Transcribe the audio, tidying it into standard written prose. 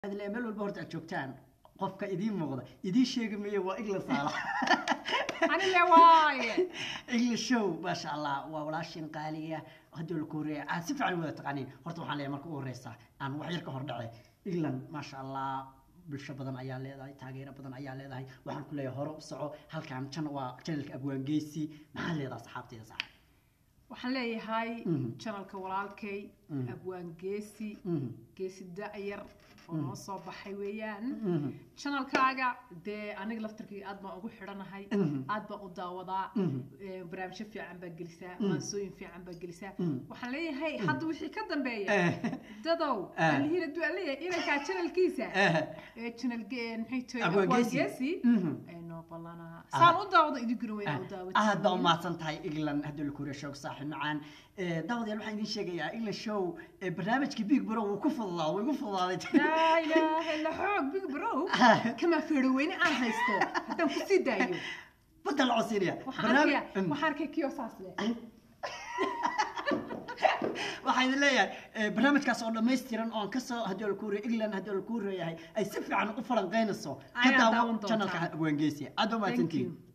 هذا اللي ملول بورد أشوفتان قفك إدين مغضى إدين شيء مية وإجل صالح أنا اللي واي إجل شو ما شاء الله وولاشين قالية هدول الكورية عاسف عن ولا تقانين هرتو حاليا مركو رئيسة أنا وحيرك هردعي إجلن ما شاء الله bulsho badan ayaa leedahay taageero badan ayaa leedahay waxaan ku leeyahay hore u soco halkaan channelka abwaan geesi maxaa leedahay saxaabteeda sax waxaan leeyahay channelka walaalkay abwaan geesi geesi daayar oo noo soo baxay weeyaan channelkaaga dee aniga laftarkii aad baan ugu xidhanahay aad baan u daawadaa barnaamijyo fiican baa gelisaa maansooyin fiican baa gelisaa waxaan leeyahay hadda wixii ka dambeeya dadow alhiina duu leeyahay inankaa channelkiisa channelgeen maxay tahay abwaan geesi noo ballana saan u daawado idinkuna wayna u daawatay aad baa u mahadsan tahay iglan hadda la kuuriyo show saaxiib macaan daawadayaal waxaan idin sheegayaa iglan show barnaamijkii big bro wuu ku fududaaday wuu ku fududaaday لا إله إلا حق بيج برو كما فيروين أنا هيستو هذا كسي دايو بدل العصيرية وحركة كيوساس له waxaan leeyahay barnaamijkaas oo dhameystiran oo ka soo hadal kuuri iglan hadal kuuri yahay ay si fiican u falanqeynayso ka daawo channelka abwaan geesi aad u mahadsantiin